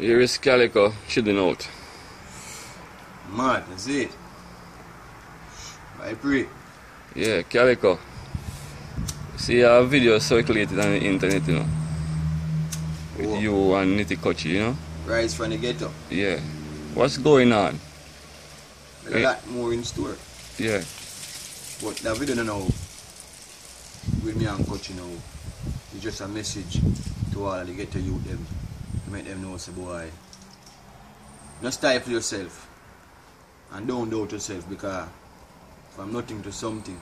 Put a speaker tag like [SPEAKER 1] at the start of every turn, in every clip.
[SPEAKER 1] Here is Calico chilling out.
[SPEAKER 2] Mad, that's it. I pray.
[SPEAKER 1] Yeah, Calico. See our video circulated on the internet, you know. With
[SPEAKER 2] Oh.
[SPEAKER 1] you and Nitty Kochi, you know.
[SPEAKER 2] Rise from the ghetto.
[SPEAKER 1] Yeah. What's going on?
[SPEAKER 2] There's a lot more in store.
[SPEAKER 1] Yeah.
[SPEAKER 2] But that video don't know with me and Coach, you know, it's just a message to all of the ghetto youth them to make them know, say boy, don't stifle yourself and don't doubt yourself, because from nothing to something,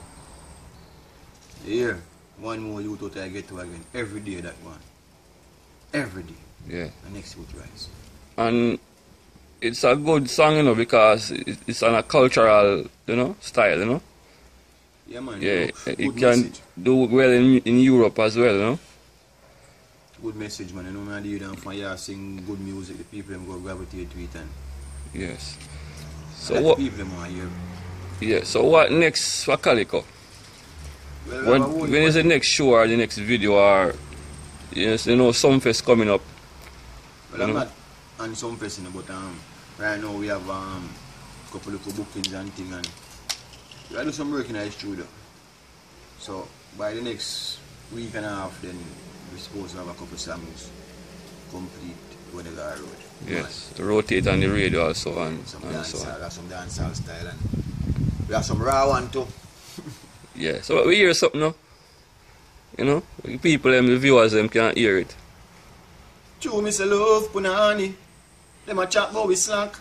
[SPEAKER 2] here, one more youth out I get to again, every day that one. Every day.
[SPEAKER 1] Yeah.
[SPEAKER 2] The next youth rise.
[SPEAKER 1] And it's a good song, you know, because it's on a cultural, you know, style, you know.
[SPEAKER 2] Yeah man,
[SPEAKER 1] Yeah,
[SPEAKER 2] good
[SPEAKER 1] it can
[SPEAKER 2] message.
[SPEAKER 1] do well in Europe as well, you know.
[SPEAKER 2] Good message man, you know man, you don't find sing good music, the people them go gravitate to it and
[SPEAKER 1] Yes.
[SPEAKER 2] so
[SPEAKER 1] So what?
[SPEAKER 2] people them want hear.
[SPEAKER 1] Yeah. So what next for Calico?
[SPEAKER 2] Well,
[SPEAKER 1] When is the next show or the next video or yes, you know, Sumfest coming up?
[SPEAKER 2] Well, I'm not on some person, but right now we have couple of bookings and things, and we are do some work in our studio. So by the next week and a half, then we're supposed to have a couple songs complete with the Gar Road.
[SPEAKER 1] Yes. To rotate on the radio also and
[SPEAKER 2] Some
[SPEAKER 1] so
[SPEAKER 2] dancehall,
[SPEAKER 1] on.
[SPEAKER 2] we have some dancehall style, and we have some raw one too.
[SPEAKER 1] Yeah. So we hear something now. You know, the people them, the viewers them can't hear it.
[SPEAKER 2] Chew me say love punani, them a chat about we slack.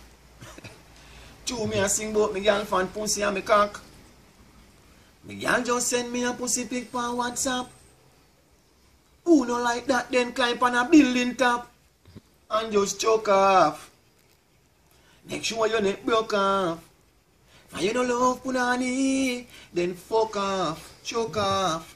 [SPEAKER 2] Chew me a sing about me girl fan pussy and me cock. Me girl just send me a pussy pic on WhatsApp. Who no like that then climb on a building top and just choke off. Make sure your neck broke off. And you no love punani, then fuck off, choke off.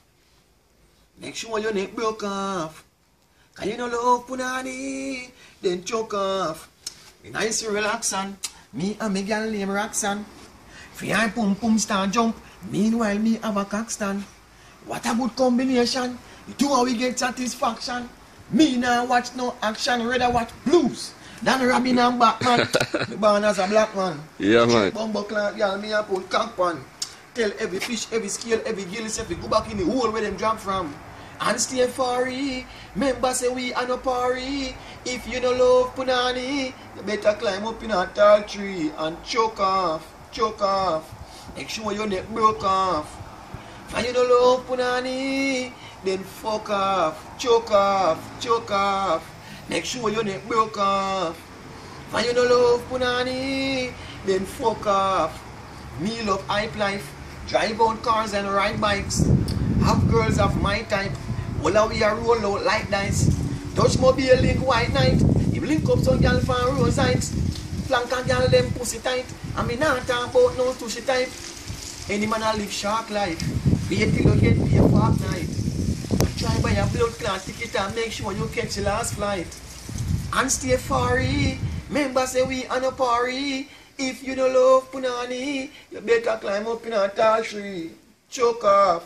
[SPEAKER 2] Make sure your neck broke off. Cause you no love punani, then choke off. Me nice relaxan, me and me girl name Roxanne. Free and pum pum star jump, meanwhile me have a cock stand. What a good combination, the two of we get satisfaction. Me now watch no action, rather watch blues than Robin and Batman. Me born as a black man.
[SPEAKER 1] Yeah, man.
[SPEAKER 2] Bumbo clan, girl, me a put cock pan. Tell every fish, every scale, every gill, say fi go back in the hole where them drop from. And stay furry. Remember say we are no party. If you no love punani, you better climb up in a tall tree and choke off, choke off. Make sure your neck broke off. If you no love punani, then fuck off, choke off, choke off. Make sure your neck broke off. If you no love punani, then fuck off. Me love hype life, drive out cars and ride bikes. Have girls of my type. Well, we are roll out like dice. Touch mobile link white night. If link up some girl from Rose Heights. Flank a girl them pussy tight. And me not talk about no sushi type. Any man a live shark life. Be a till you get paid for half night. And try buy a blood clot ticket and make sure you catch the last flight. And stay furry. Remember say we are no party. If you don't love punani, you better climb up in a tall tree. Choke off.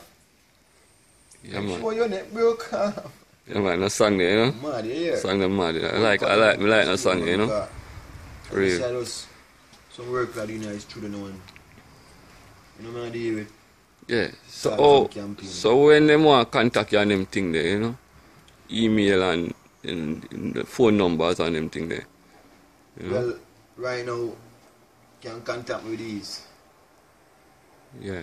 [SPEAKER 1] Yeah, man.
[SPEAKER 2] Sure your neck broke off.
[SPEAKER 1] Yeah, man, no song there, you know.
[SPEAKER 2] Mad, yeah.
[SPEAKER 1] Song them mad. I like no song, you know. For real.
[SPEAKER 2] Some work that you know is true to know. You know what I deal with?
[SPEAKER 1] Yeah. So
[SPEAKER 2] Start
[SPEAKER 1] oh,
[SPEAKER 2] some campaign.
[SPEAKER 1] so when them want contact you and them thing there, you know, email and the phone numbers and them thing there. You know?
[SPEAKER 2] Well, right now, you can contact me with these.
[SPEAKER 1] Yeah.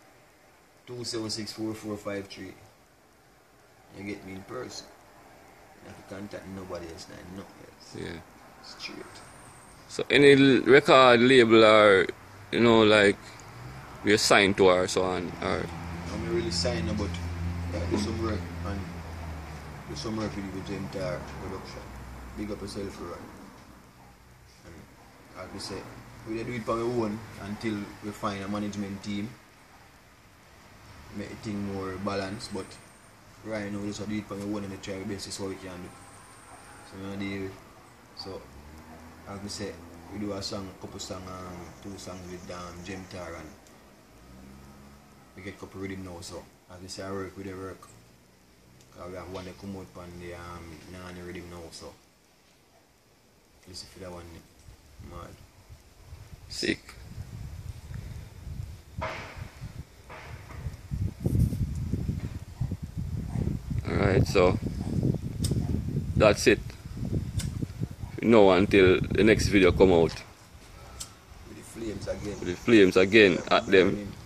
[SPEAKER 2] 2764453. You get me in person. You have to contact nobody else, no else.
[SPEAKER 1] Yeah.
[SPEAKER 2] Straight.
[SPEAKER 1] So any record label or you know like we're signed to or so on or
[SPEAKER 2] I'm not really signing, but do some work and do some work with Gemtar production. Big up yourself for run. And like we say, we do it for our own until we find a management team. Make the thing more balanced, but right now we just do it for our own and we try our best to see what we can do. So we do so like we say, we do a song, couple songs, 2 songs with Gemtar and we get couple rhythm now, so as we say I work with the work. Cause we have one that come out on the Nani rhythm now, so Listen for that one. Mad.
[SPEAKER 1] Sick. Alright, so that's it. Now until the next video come out.
[SPEAKER 2] With the flames again.
[SPEAKER 1] With the flames again at them.
[SPEAKER 2] Burning.